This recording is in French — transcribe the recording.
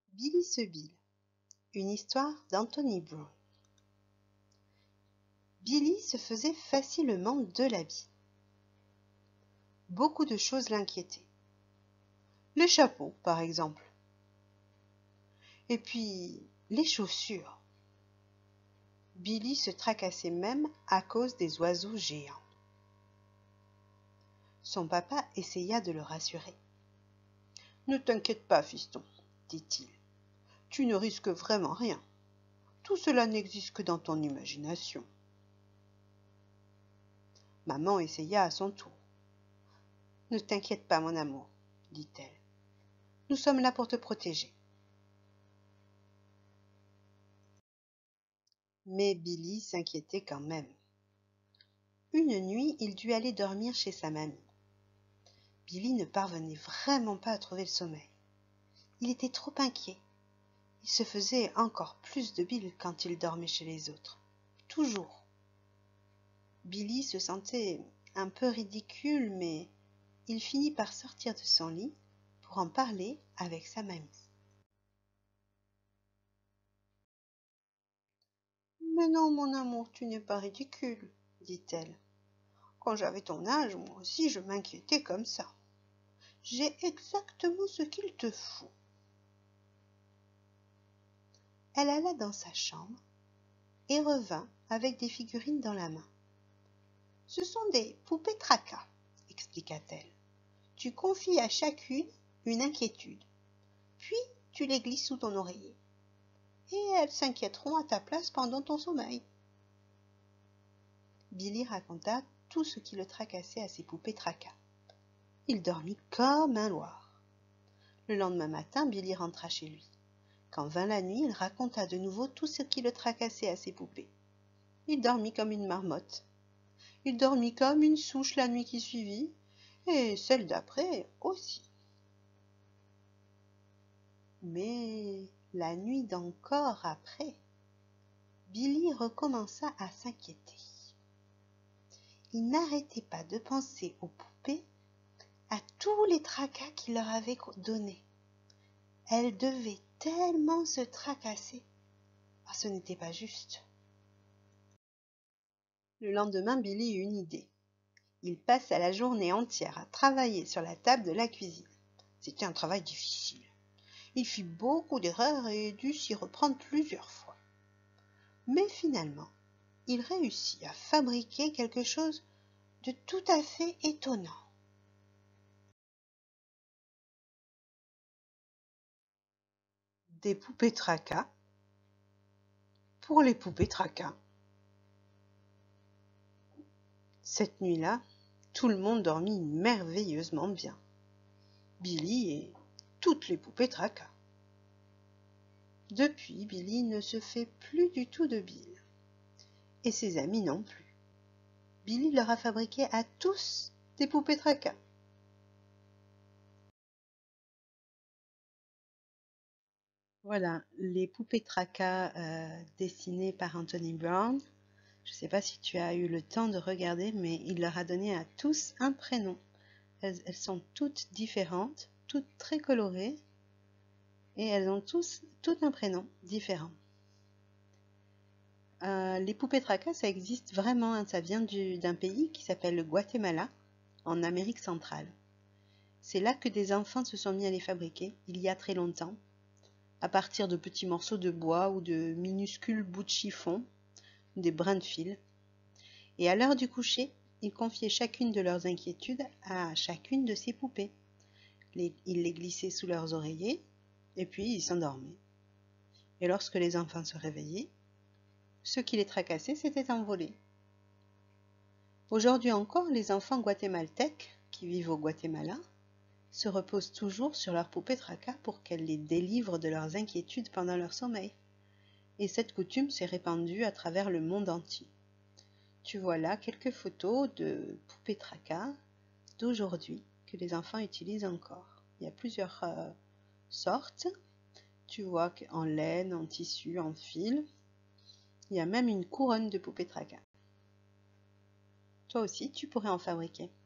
Billy se Bill, une histoire d'Anthony Brown. Billy se faisait facilement de la bile. Beaucoup de choses l'inquiétaient. Les chapeaux, par exemple. Et puis, les chaussures. Billy se tracassait même à cause des oiseaux géants. Son papa essaya de le rassurer. « Ne t'inquiète pas, fiston, dit-il. Tu ne risques vraiment rien. Tout cela n'existe que dans ton imagination. » Maman essaya à son tour. « Ne t'inquiète pas, mon amour, dit-elle. Nous sommes là pour te protéger. » Mais Billy s'inquiétait quand même. Une nuit, il dut aller dormir chez sa mamie. Billy ne parvenait vraiment pas à trouver le sommeil. Il était trop inquiet. Il se faisait encore plus de bile quand il dormait chez les autres. Toujours. Billy se sentait un peu ridicule, mais il finit par sortir de son lit pour en parler avec sa mamie. « Mais non, mon amour, tu n'es pas ridicule, dit-elle. Quand j'avais ton âge, moi aussi je m'inquiétais comme ça. J'ai exactement ce qu'il te faut. » Elle alla dans sa chambre et revint avec des figurines dans la main. « Ce sont des poupées tracas, expliqua-t-elle. Tu confies à chacune une inquiétude, puis tu les glisses sous ton oreiller. Et elles s'inquiéteront à ta place pendant ton sommeil. » Billy raconta tout ce qui le tracassait à ses poupées tracas. Il dormit comme un loir. Le lendemain matin, Billy rentra chez lui. Quand vint la nuit, il raconta de nouveau tout ce qui le tracassait à ses poupées. Il dormit comme une marmotte. Il dormit comme une souche la nuit qui suivit, et celle d'après aussi. Mais la nuit d'encore après, Billy recommença à s'inquiéter. Il n'arrêtait pas de penser aux poupées, à tous les tracas qu'il leur avait donnés. Elles devaient tellement se tracasser. Ah, ce n'était pas juste. Le lendemain, Billy eut une idée. Il passa la journée entière à travailler sur la table de la cuisine. C'était un travail difficile. Il fit beaucoup d'erreurs et dut s'y reprendre plusieurs fois. Mais finalement, il réussit à fabriquer quelque chose de tout à fait étonnant. Des poupées tracas pour les poupées tracas. Cette nuit-là, tout le monde dormit merveilleusement bien. Billy et toutes les poupées tracas. Depuis, Billy ne se fait plus du tout de bile. Et ses amis non plus. Billy leur a fabriqué à tous des poupées tracas. Voilà, les poupées tracas dessinées par Anthony Brown. Je ne sais pas si tu as eu le temps de regarder, mais il leur a donné à tous un prénom. Elles sont toutes différentes, toutes très colorées, et elles ont toutes un prénom différent. Les poupées tracas, ça existe vraiment, hein, ça vient d'un pays qui s'appelle le Guatemala, en Amérique centrale. C'est là que des enfants se sont mis à les fabriquer, il y a très longtemps, à partir de petits morceaux de bois ou de minuscules bouts de chiffon, des brins de fil. Et à l'heure du coucher, ils confiaient chacune de leurs inquiétudes à chacune de ces poupées. Ils les glissaient sous leurs oreillers, et puis ils s'endormaient. Et lorsque les enfants se réveillaient, ceux qui les tracassaient s'étaient envolés. Aujourd'hui encore, les enfants guatémaltèques qui vivent au Guatemala se reposent toujours sur leurs poupées tracas pour qu'elles les délivrent de leurs inquiétudes pendant leur sommeil. Et cette coutume s'est répandue à travers le monde entier. Tu vois là quelques photos de poupées tracas d'aujourd'hui que les enfants utilisent encore. Il y a plusieurs sortes. Tu vois en laine, en tissu, en fil. Il y a même une couronne de poupées tracas. Toi aussi, tu pourrais en fabriquer.